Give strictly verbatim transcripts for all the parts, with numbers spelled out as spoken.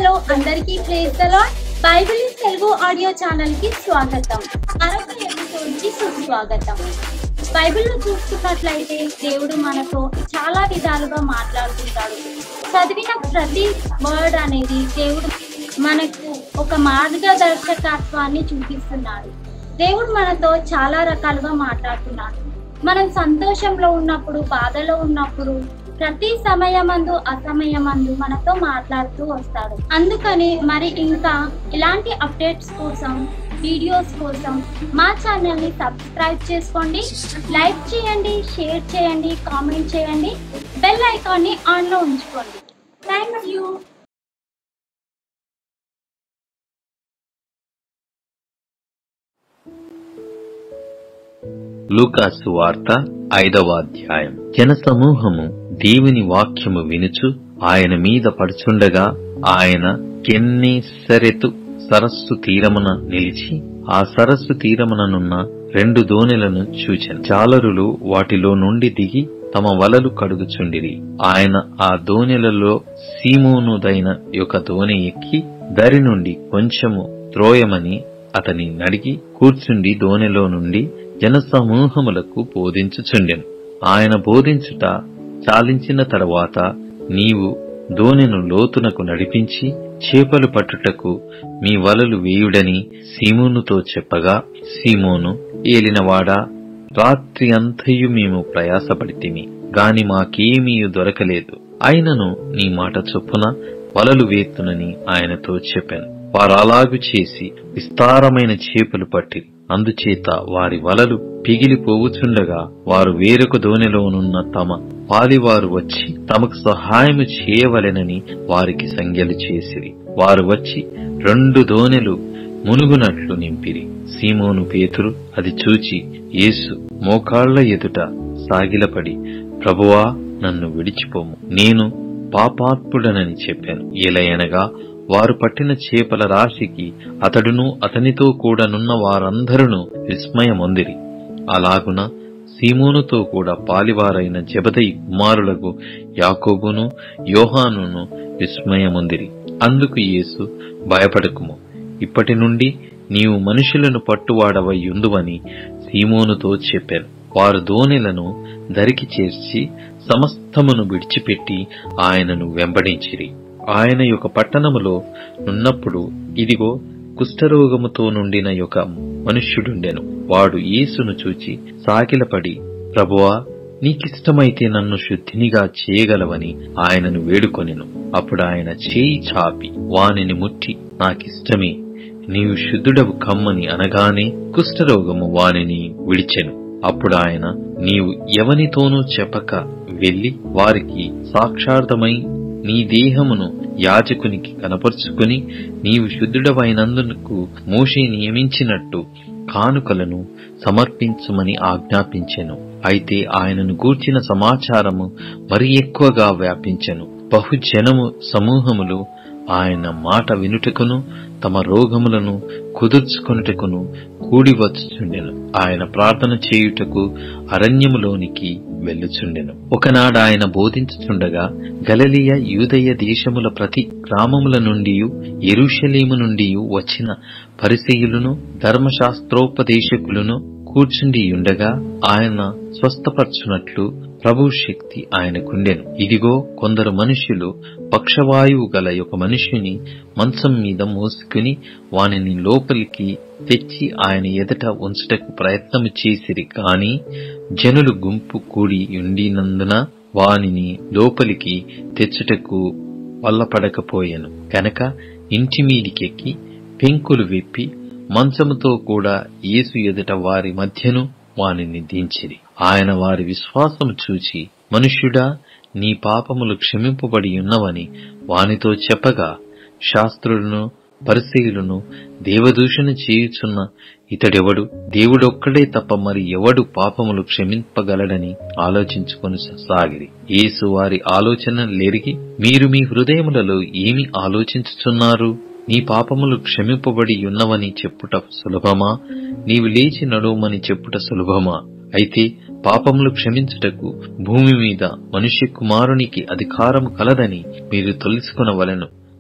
Hello అందరికీ praise the Lord. Bible in Telugu audio channel కి స్వాగతం. మరొక ఎపిసోడ్ కి సుస్వాగతం. బైబిల్లో చూసుకున్నట్లయితే దేవుడు మనతో చాలా విధాలుగా మాట్లాడుతుంటాడు. చదివిన ప్రతి వర్డ్ అనేది దేవుడు మనకు ఒక మార్గదర్శకత్వాన్ని చూపిస్తున్నాడు. దేవుడు మనతో చాలా రకాలుగా మాట్లాడుతున్నాడు. మనం సంతోషంలో ఉన్నప్పుడు, బాధలో ఉన్నప్పుడు, ప్రతి సమయమందు అసమయమందు మనతో మాట్లాడుతూ వస్తాడు. అందుకని మరి ఇంకా ఇలాంటి అప్డేట్స్ కోసం, వీడియోస్ కోసం మా ఛానల్ ని సబ్స్క్రైబ్ చేసుకోండి, లైక్ చేయండి, షేర్ చేయండి, కామెంట్ చేయండి, బెల్ ఐకాన్ ని ఆన్ లో ఉంచుకోండి. Thank you. లూకాసు వార్త ఐదవ అధ్యాయం. జన సమూహము దేవుని వాక్యము వినుచు ఆయన మీద పడుచుండగా ఆయన గెన్నేసరెతు సరస్సు తీరమున నిలిచి ఆ సరస్సు తీరముననున్న రెండు దోణెలను చూచెను. జాలరులు వాటిలో నుండి దిగి తమ వలలు కడుగుచుండిరి. ఆయన ఆ దోణెలలో సీమోనుదైన యొక్క దోణె ఎక్కి దరి నుండి కొంచెము త్రోయమని అతని నడిగి కూర్చుండి దోణెలో నుండి జనసమూహములకు బోధించుచుండెను. ఆయన బోధించుట చాలించిన తరువాత, నీవు దోణెను లోతునకు నడిపించి చేపలు పట్టుటకు మీ వలలు వేయుడని సీమోనుతో చెప్పగా, సీమోను, ఏలినవాడా, రాత్రి అంతయు మేము ప్రయాసపడితిమి, గాని మాకేమీ దొరకలేదు. అయినను నీ మాట చొప్పున వలలు వేతునని ఆయనతో చెప్పాను. వారు అలాగు చేసి విస్తారమైన చేపలు పట్టిరి. అందుచేత వారి వలలు పిగిలిపోవుచుండగా వారు వేరొక దోణెలోనున్న తమ పాలివారు వచ్చి తమకు సహాయము చేయవలెనని వారికి సంజ్ఞలు చేసిరి. వారు వచ్చి రెండు దోణెలు మునుగునట్లు నింపిరి. సీమోను పేతురు అది చూచి యేసు మోకాళ్ల ఎదుట సాగిలపడి, ప్రభువా, నన్ను విడిచిపోము, నేను పాపాత్ముడనని చెప్పాను. ఎలయనగా వారు పట్టిన చేపల రాశికి అతడును అతనితో కూడా నున్న వారందరూ విస్మయమొందిరి. అలాగున సీమోనుతో కూడా పాలివారైన జెబెదయి కుమారులకు యాకోబును యోహానును విస్మయమొందిరి. అందుకు యేసు, భయపడకుము, ఇప్పటి నుండి నీవు మనుషులను పట్టువాడవై యుందువని సీమోనుతో చెప్పారు. వారు దోణెలను దరికి చేర్చి సమస్తమును విడిచిపెట్టి ఆయనను వెంబడించిరి. ఆయన యొక్క పట్టణములో నున్నప్పుడు ఇదిగో కుష్ఠరోగముతో నుండిన యొక్క మనుష్యుడుండెను. వాడు యేసును చూచి సాగిలపడి, ప్రభువా, నీకిష్టమైతే నన్ను శుద్ధినిగా చేయగలవని ఆయనను వేడుకొనెను. అప్పుడు ఆయన చేయి చాపి వానిని ముట్టి, నాకిష్టమే, నీవు శుద్ధుడవు కమ్మని అనగానే కుష్ఠరోగము వానిని విడిచెను. అప్పుడు ఆయన, నీవు ఎవనితోనూ చెప్పక వెళ్లి వారికి సాక్షార్థమై నీ దేహమును యాజకునికి కనపరుచుకుని, నీవు శుద్ధుడవైనందుకు మోషే నియమించినట్టు కానుకలను సమర్పించుమని ఆజ్ఞాపించెను. అయితే ఆయనను గూర్చిన సమాచారము మరి ఎక్కువగా వ్యాపించెను. బహుజనము సమూహములు ఆయన మాట వినుటకును తమ రోగములను కుదుర్చుకొనుటకును కూడి వచ్చుచుండెను. ఆయన ప్రార్థన చేయుటకు అరణ్యములోనికి వెళ్ళుచుండెను. ఒకనాడు ఆయన బోధించుచుండగా గలిలయ యూదయ దేశముల ప్రతి గ్రామముల నుండి యెరూషలేము నుండి వచ్చిన పరిసయ్యులను ధర్మశాస్త్రోపదేశకులను కూర్చుండి ఉండగా ఆయన స్వస్థపరచునట్లు ప్రభు శక్తి ఆయనకుండెను. ఇదిగో, కొందరు మనుష్యులు పక్షవాయువు గల ఒక మనుష్యుని మంచం మీద మోసుకుని వానిని లోపలికి తెచ్చి ఆయన ఎదుట ఉంచుటకు ప్రయత్నము చేసిరి. కాని జనులు గుంపు కూడి ఉండినందున వానిని లోపలికి తెచ్చుటకు వల్లపడకపోయెను. కనుక ఇంటి మీదికెక్కి పెంకులు విప్పి మంచముతో కూడా యేసు ఎదుట వారి మధ్యను వానిని దించిరి. ఆయన వారి విశ్వాసము చూచి, మనుష్యుడా, నీ పాపములు క్షమింపబడి ఉన్నవని వానితో చెప్పగా, శాస్త్రులను పరిసయ్యులను దేవదూషణ చేయుచున్న ఇతడెవడు, దేవుడొక్కడే తప్ప మరి ఎవడు పాపములు క్షమింపగలడని ఆలోచించుకొని సాగిరి. యేసు వారి ఆలోచన లెరిగి, మీరు మీ హృదయములలో ఏమి ఆలోచించుచున్నారు? నీ పాపములు క్షమింపబడి ఉన్నవని చెప్పుట సులభమా, నీవు లేచి నడువమని చెప్పుట సులభమా? అయితే పాపములు క్షమించుటకు భూమి మీద మనుష్య కుమారునికి అధికారము కలదని మీరు తెలుసుకొనవలెను.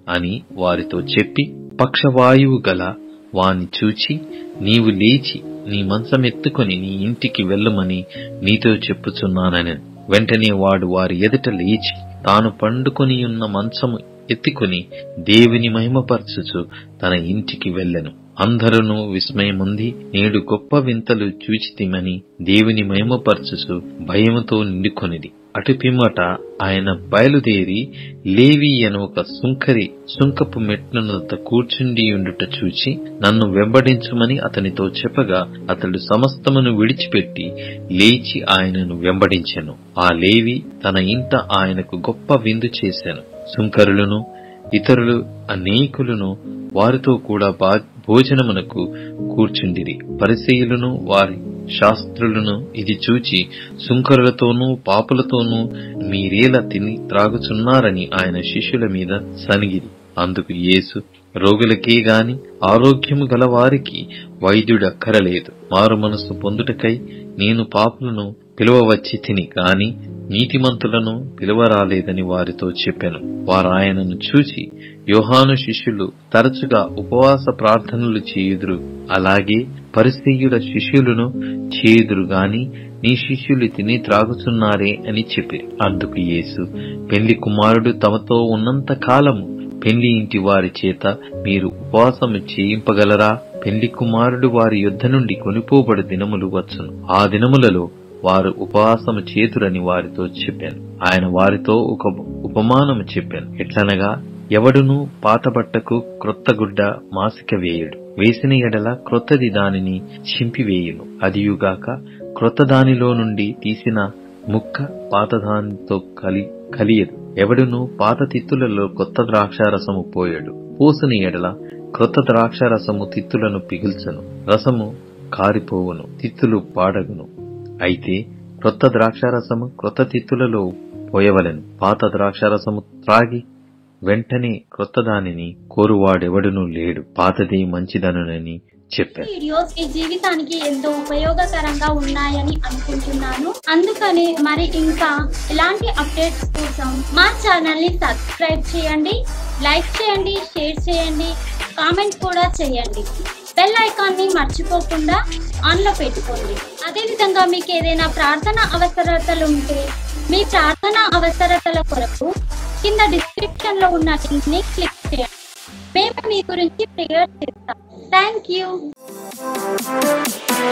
అని వారితో చెప్పి, పక్షవాయువు గల వాని చూచి, నీవు లేచి నీ మంచమెత్తుకొని నీ ఇంటికి వెళ్ళమని నీతో చెప్పుచున్నానని. వెంటనే వాడు వారి ఎదుట లేచి తాను పండుకొని ఉన్న మంచము ఎత్తుకొని దేవుని మహిమపరచుచు తన ఇంటికి వెళ్ళెను. అందరూ విస్మయముంది నేడు గొప్ప వింతలు చూచితిమని దేవుని మహిమపరచుచు భయముతో నిండుకొనిది. అటు పిమ్మట ఆయన బయలుదేరి లేవి అను ఒక సుంకరి సుంకపు మెట్లనొద్ద కూర్చుండియుండుట చూచి, నన్ను వెంబడించుమని అతనితో చెప్పగా అతడు సమస్తమును విడిచిపెట్టి లేచి ఆయనను వెంబడించెను. ఆ లేవి తన ఇంట ఆయనకు గొప్ప విందు చేసెను. సుంకరులను ఇతరులు అనేకులను వారితో కూడా భోజనమునకు కూర్చుండిరి. పరిసయ్యులను వారి శాస్త్రులను ఇది చూచి, సుంకరులతోనూ పాపులతోనూ మీరేలా తిని త్రాగుచున్నారని ఆయన శిష్యుల మీద సనిగిరి. అందుకు యేసు, రోగులకే గాని ఆరోగ్యము గల వారికి వైద్యుడక్కరలేదు. మారు మనసు పొందుటకై నేను పాపులను పిలువవచ్చి తిని గాని నీతిమంతులను పిలువరాలేదని వారితో చెప్పెను. వారు ఆయనను చూచి, యోహాను శిష్యులు తరచుగా ఉపవాస ప్రార్థనలు చేయుదురు, అలాగే పరిసయ్యుల శిష్యులను చేయుదురు గాని నీ శిష్యులు తిని త్రాగుచున్నారే అని చెప్పిరి. అందుకు యేసు, పెళ్లి కుమారుడు తమతో ఉన్నంత కాలము పెళ్లి ఇంటి వారి చేత మీరు ఉపవాసము చేయింపగలరా? పెళ్లి కుమారుడు వారి యుద్ధ నుండి కొనిపోబడు దినములు వచ్చును. ఆ దినములలో వారు ఉపవాసము చేతురని వారితో చెప్పాను. ఆయన వారితో ఒక ఉపమానము చెప్పాను. ఎట్లనగా, ఎవడును పాత బట్టకు క్రొత్త గుడ్డ మాసిక వేయుడు. వేసిన ఎడల క్రొత్తది దానిని చింపివేయును. అదియుగాక క్రొత్త దానిలో నుండి తీసిన ముక్క పాత దానితో కలి కలియదు. ఎవడును పాత తిత్తులలో కొత్త ద్రాక్షారసము పోయాడు. పోసిన ఎడల క్రొత్త ద్రాక్షారసము తిత్తులను పిగుల్చను, రసము కారిపోవును, తిత్తులు పాడగును. అయితే క్రొత్త ద్రాక్షారసము క్రొత్త తిత్తులలో పోయవలెను. పాత ద్రాక్షారసము త్రాగి వెంటనే క్రొత్త దానిని కోరువాడెవడునూ లేడు, పాతది మంచిదనునని చెప్పారు. వీడియోస్ మీ జీవితానికి ఎంతో ఉపయోగకరంగా ఉన్నాయని అనుకుంటున్నాను. అందుకని మరి ఇంకా ఇలాంటి అప్డేట్స్ కోసం మా ఛానల్ ని సబ్స్క్రైబ్ చేయండి, లైక్ చేయండి, షేర్ చేయండి, కామెంట్ కూడా చేయండి. బెల్ ఐకాన్ ని మర్చిపోకుండా ఆన్ లో పెట్టుకోండి. అదే విధంగా మీకు ఏదైనా ప్రార్థన అవసరతలు ఉంటే మీ ప్రార్థన అవసరతల కొరకు కింద డిస్క్రిప్షన్ లో ఉన్న లింక్ ని క్లిక్ చేయండి. మేము మీ గురించి ప్రేయర్ చేస్తాం. Thank you.